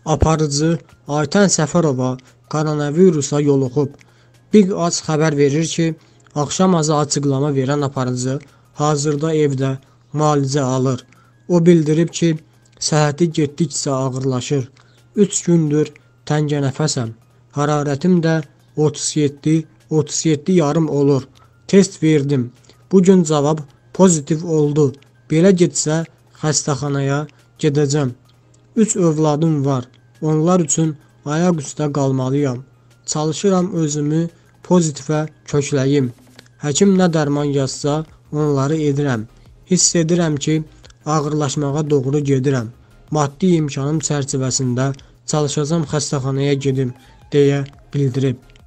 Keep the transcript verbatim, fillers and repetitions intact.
Aparıcı Aytən Səfərova koronavirusa yoluxub. Big Aç xəbər verir ki, axşam azı açıqlama verən aparıcı hazırda evdə müalicə alır. O bildirib ki, səhhəti getdikcə ağırlaşır. üç gündür təngənəfəsəm. Hərarətim də otuz yeddi otuz yeddi yarım olur. Test verdim. Bugün cavab pozitiv oldu. Belə getsə xəstəxanaya gedəcəm. üç övladım var. Onlar üçün ayaq üstə qalmalıyam. Çalışıram özümü pozitivə kökləyim. Həkim nə dərman yazsa onları edirəm. Hiss edirəm ki, ağırlaşmağa doğru gedirəm. Maddi imkanım çərçivəsində çalışacağam xəstəxanaya gedim, deyə bildirib.